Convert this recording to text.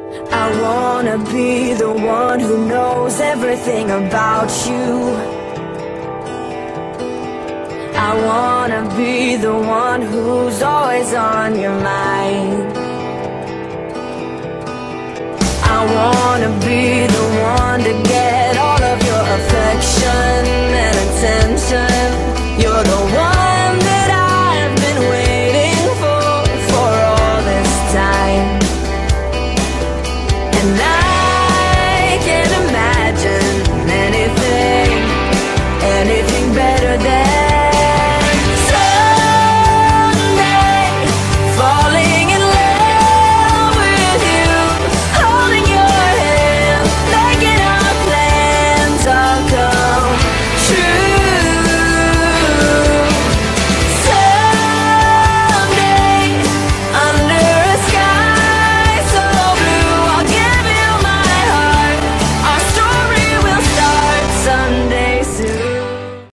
I wanna be the one who knows everything about you. I wanna be the one who's always on your mind. I wanna be the one to get all of your affection and attention.